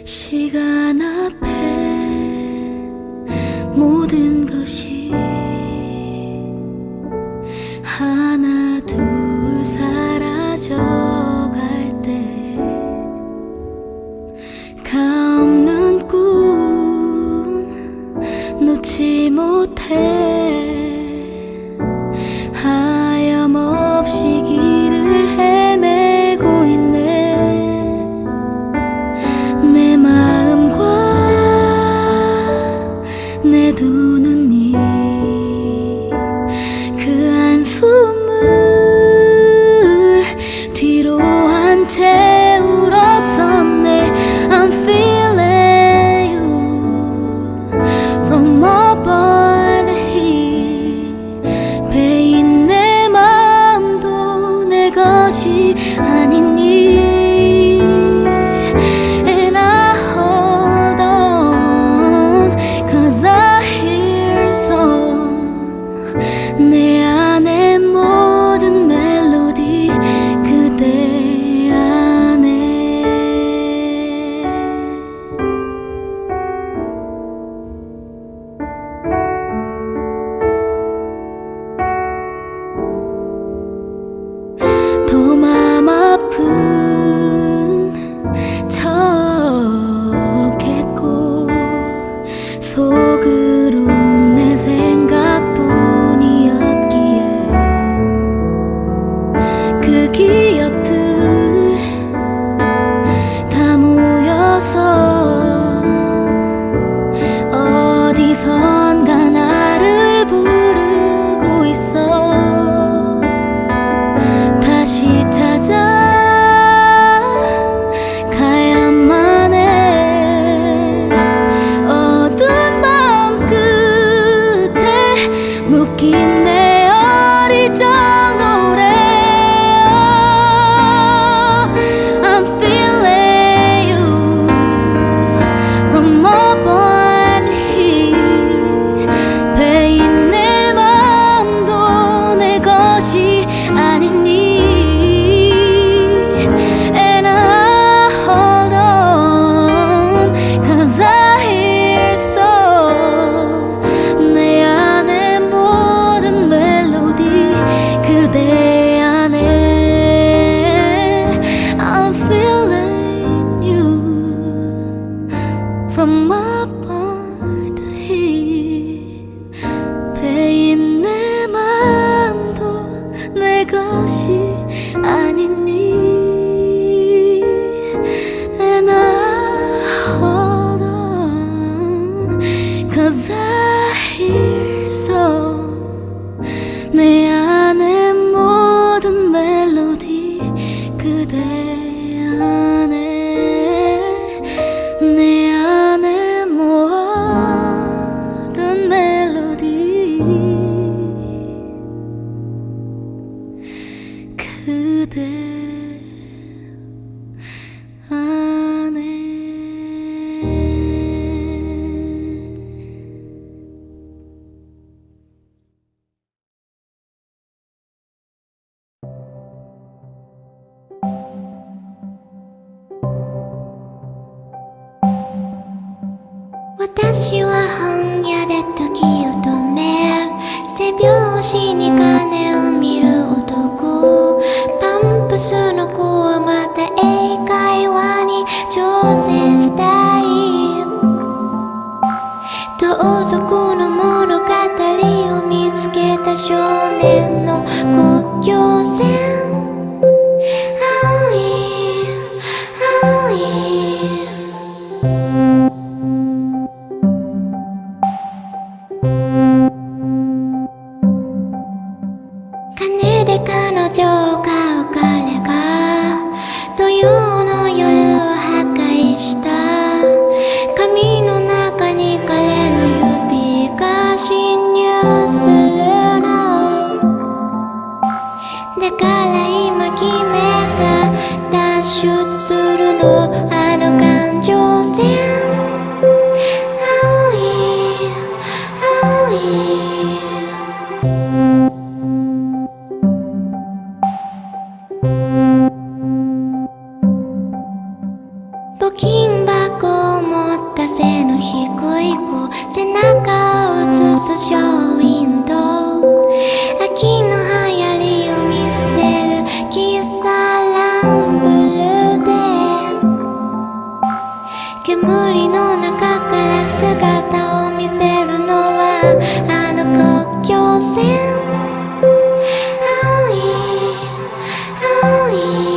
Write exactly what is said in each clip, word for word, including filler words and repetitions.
시간 앞에 모든 것이 하나 둘 사라져갈 때 가없는 꿈 놓지 못해 하염없이 길을 헤매고 있네. 내 마음과 내 두 눈이 그 한숨을 뒤로 한 채 울었었네. I'm feeling you from up on the hill. 베인 내 마음도 내 것이 아니니. And I hold on cause I hear song. 내 안에 모든 멜로디 그대 안에. 더 맘 아픈 척했고 속으로 내 생각뿐이었기에 그 기억들 다 모여서 어디선가 나를 부르고 있어. 다시 찾아가야만 해. 어두운 밤 끝에 묶인 내 어리적 노래. I'm feeling you from up on the hill. 베인 내 마음도 내 것이 아니니. And I hold on cause I hear song. 내 안에 모든 멜로디 그대 안에. I'm feeling you from up on the hill. 베인 내 마음도 내 것이 아니니. And I hold on cause I hear song. 내 안에 모든 멜로디 그대 안에. 내 안에 모든 멜로디 그대 안에. 私は本屋で時を止める。背拍子に鐘を見る男。パンプスの子はまた英会話に挑戦したい。盗賊の物語を見つけた少年の国境線。青い青い金で彼女を買う彼が土曜の夜を破壊した。髪の中に彼の指の低い子背中を映すショーウィンドウ秋の流行りを見捨てる喫茶ランブルで煙の中から姿を見せるのはあの国境線青い青い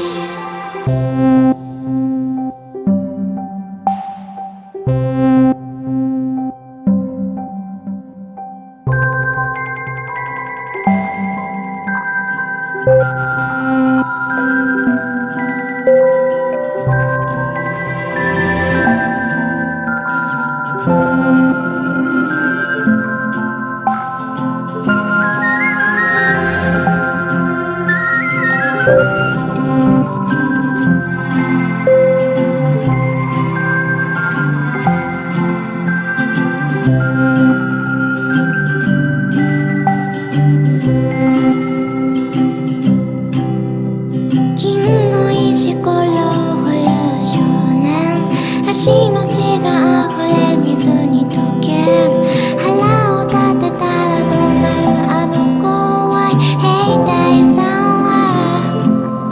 金の石ころを掘る少年足の血が溢れ水に溶け腹を立てたらどうなるあの怖い兵隊さんは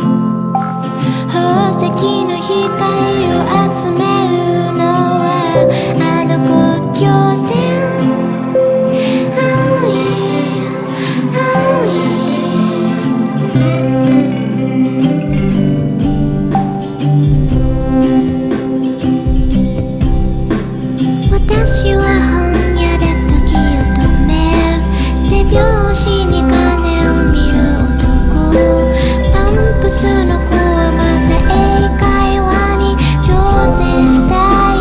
宝石の光を集めるのはあの国境線青い青い私は本屋で時を止める背拍子に鐘を見る男パンプスの子はまた英会話に挑戦した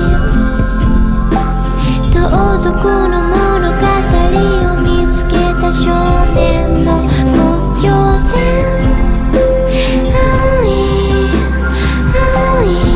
い盗賊の物語を見つけた少年の国境線青い青い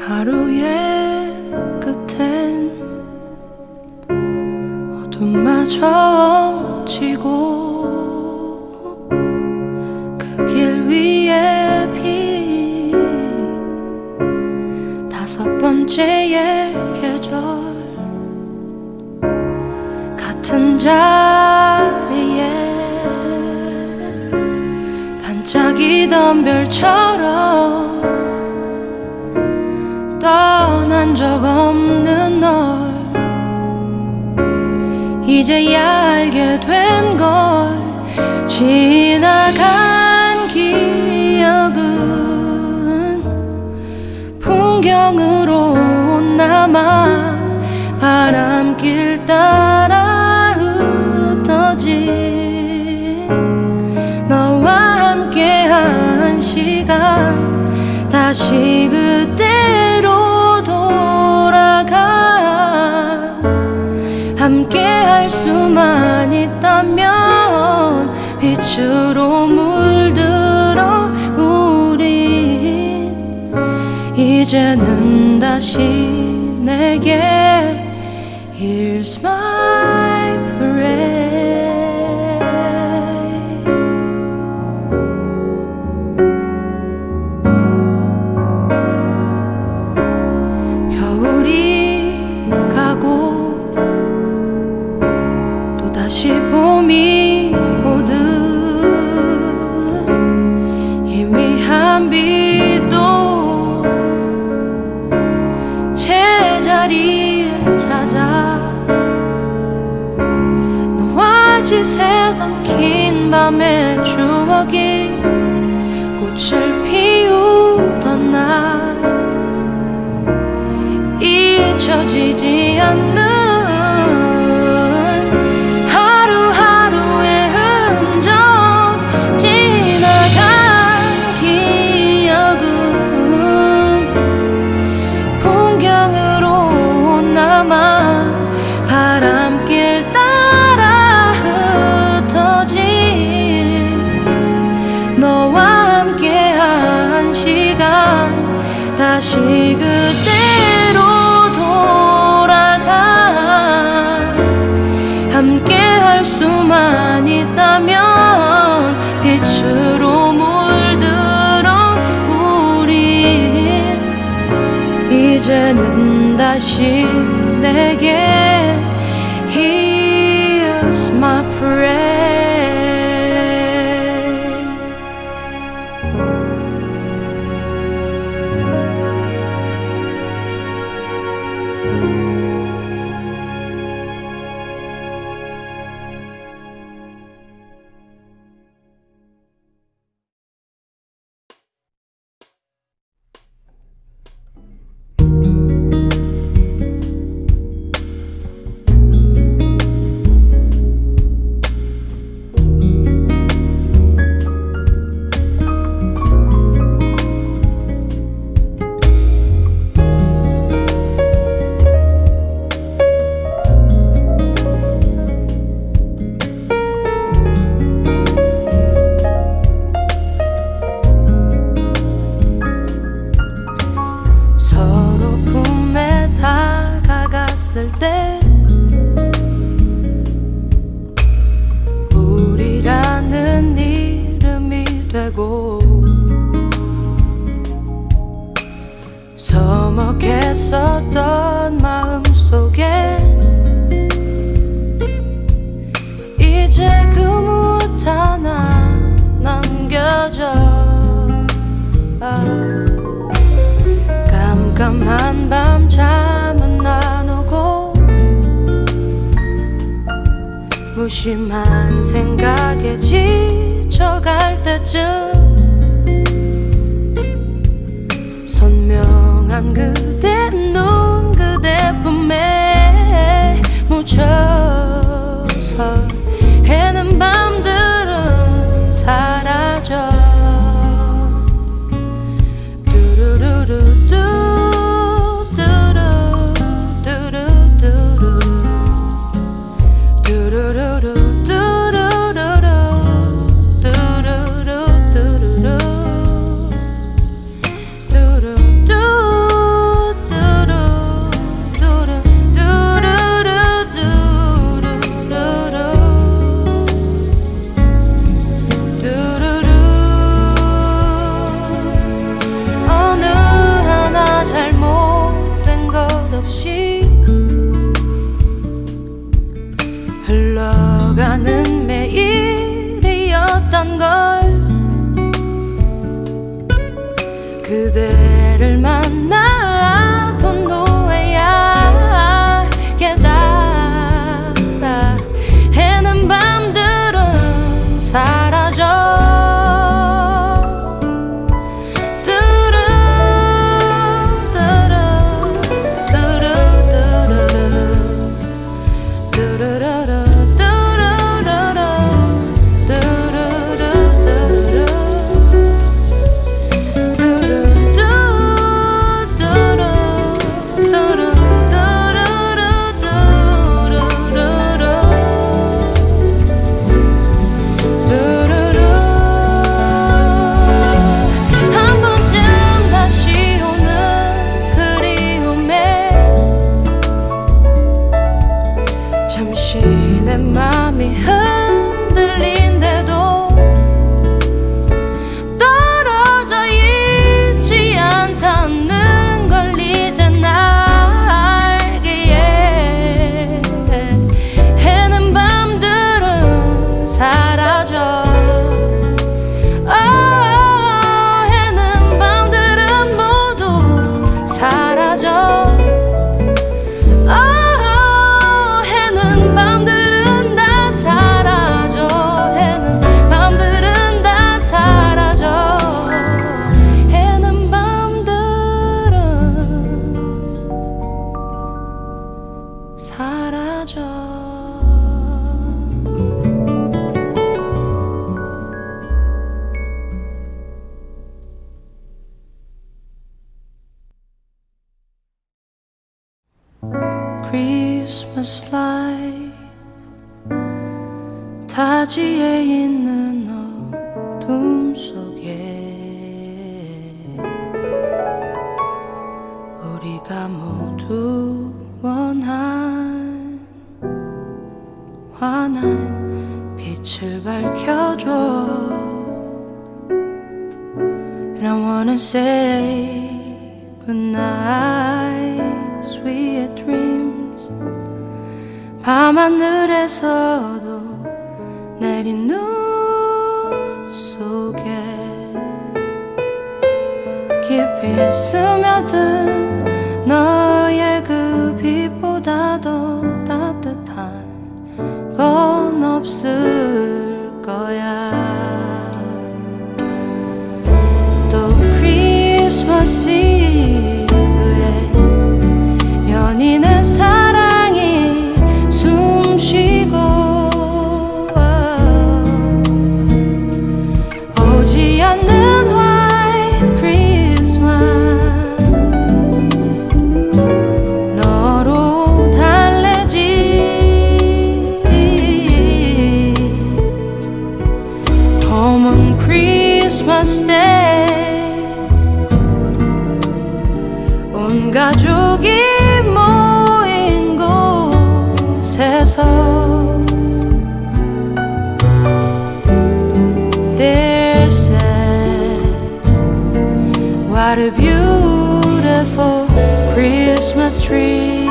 하루의 끝엔 어둠마저 지고 그 길 위에 비 다섯 번째의 계절 같은 자리에 반짝이던 별처럼 떠난 적 없는 널 이제야 알게 된 걸 지나간 기억은 풍경으로 남아 바람길 따라 흩어진 너와 함께한 시간 다시 그때로 돌아가 함께 할 수만 있다면 빛으로 물들어 우린 이제는 다시 내게 Here's my parade 겨울이 가고 또다시 봄이 오듯 희미한 빛도 제자리를 찾아 너와 지새던 긴 밤의 추억이 꽃을 피우던 날 잊혀지지 않는 하루하루의 흔적 지나간 기억은 풍경으로 남아 바람길 따라 흩어진 너와 함께한 시간 다시 그때로 함께 할 수만 있다면 빛으로 물들어 우린 이제는 다시 내게 Here's my prayer 때 우리라는 이름이 되고 서먹했었던 마음속엔 이제 그 무엇 하나 남겨져 아, 깜깜한 밤 잠은 안 오고 무심한 생각에 지쳐갈 때쯤 선명한 그대 눈 그대 품에 묻혀서 해는 밤들은 사라져 뚜루루루뚜 뚜루루뚜 그대를 만나 아픈 노예야 깨달아 해는 밤들은 사라져 내 맘이 흔들린데도 떨어져 있지 않다는 걸 이젠 알기에 해는 밤들은 사라져 oh, 해는 밤들은 모두 사라져 oh, 해는 밤들 사라져 Christmas light 타지에 있는 어둠 속에 우리가 모두 원한 환한 빛을 밝혀줘 And I wanna say goodnight, sweet dreams 밤하늘에서도 내린 눈 속에 깊이 스며든 너의 그 빛보다 더 따뜻한 건 없을 거야 또 크리스마스 이브에 연인의 사랑이 숨쉬고 오지 않는 White Christmas 너로 달래지 검은 Christmas Day 온 가족이 모인 곳에서 There says what a beautiful Christmas tree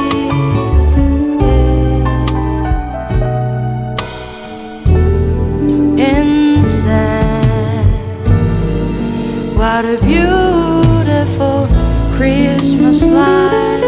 And says what a beautiful Christmas light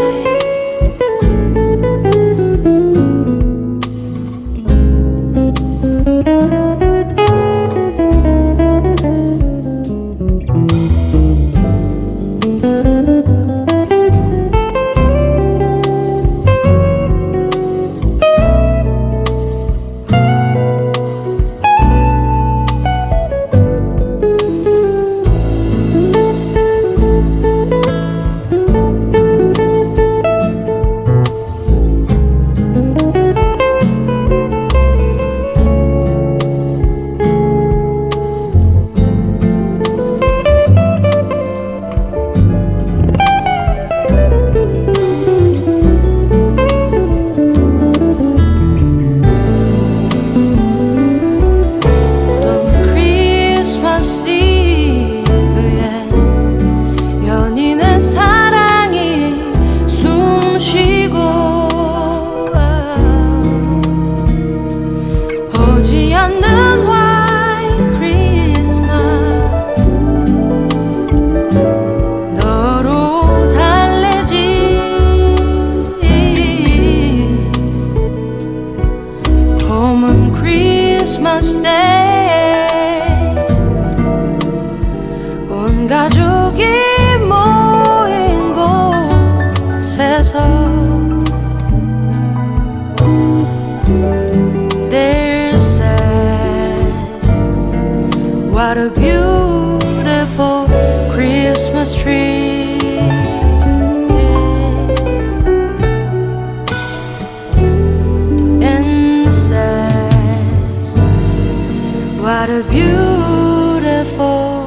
가족이 모인 곳에서 There says What a beautiful Christmas tree. And says What a beautiful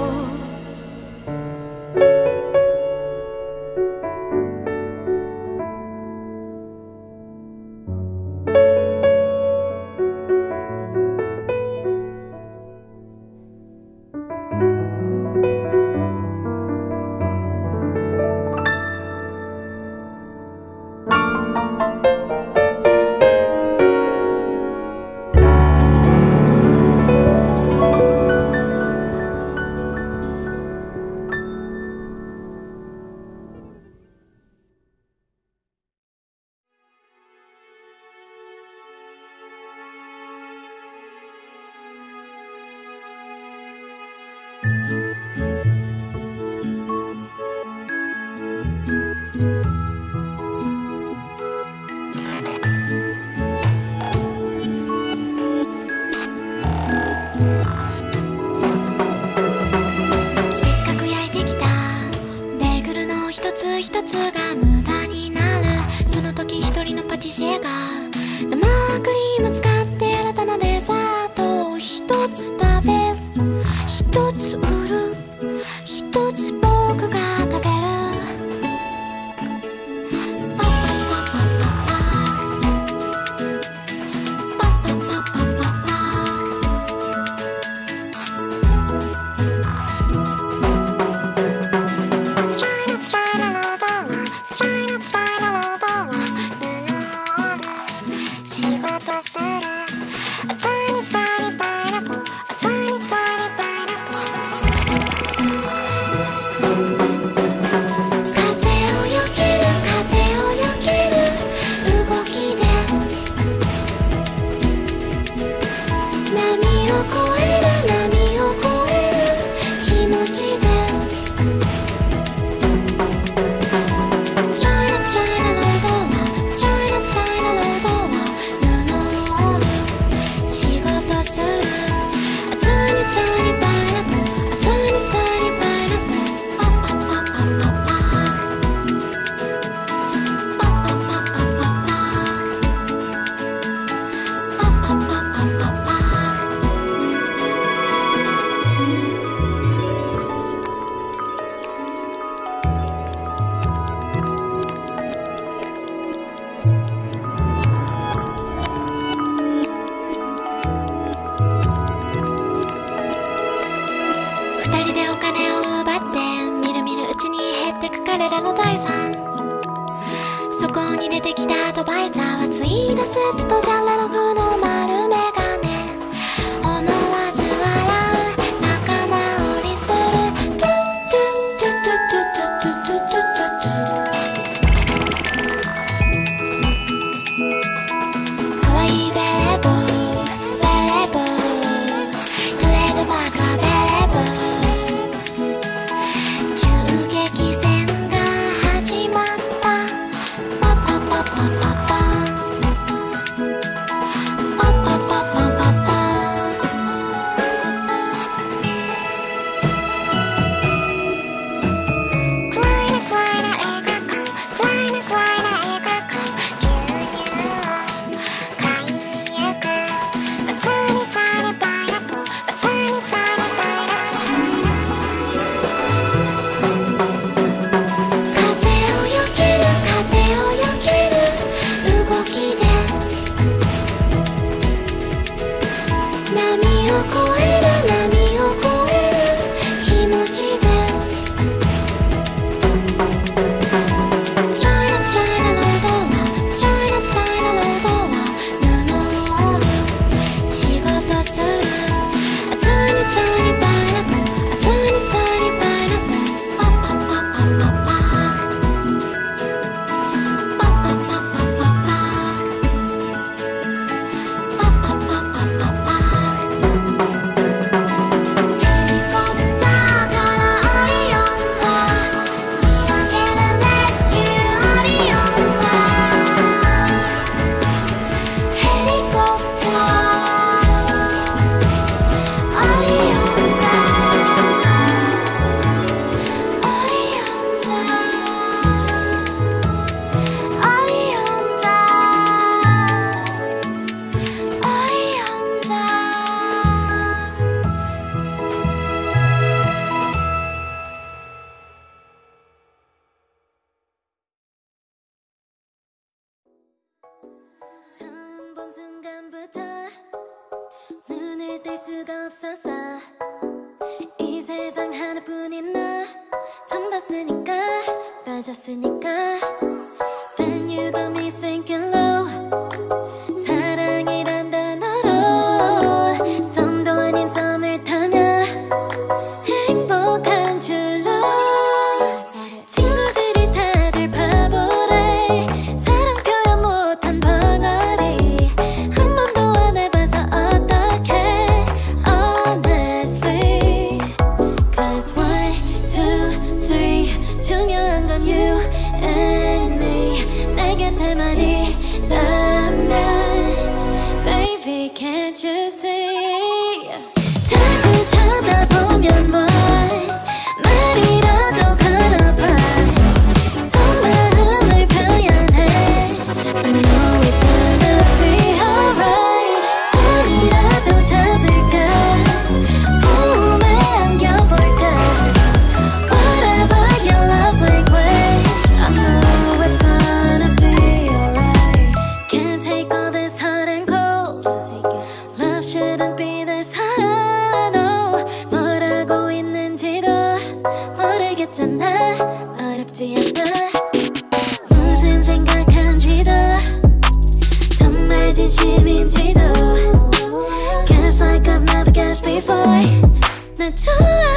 없었어. 이 세상 하나뿐인 나 처음 봤으니까 빠졌으니까 Then you got me sinking low. 사랑이란 단어로 썸도 아닌 썸을 타면 행복한 줄로 친구들이 다들 바보래. 사랑 표현 못한 벙어리 한 번도 안 해봐서 어떡해 honestly. Cause one, two, three 중요한 건 you and me. 내 곁에만 있다면 Baby can't you see. 자꾸 쳐다보면 뭘 말이라도 걸어봐. 속마음을 표현해. I know it's gonna be alright. 손이라도 잡을까 품에 안겨볼까. Whatever your love language, I know it's gonna be alright. Can't take all this hot and cold. Love shouldn't be this hard. No, 뭐라고 있는지도 모르겠잖아. 어렵지 않아. 무슨 생각한지도 정말 진심인지도 Guess like I've never guessed before. 나 좋아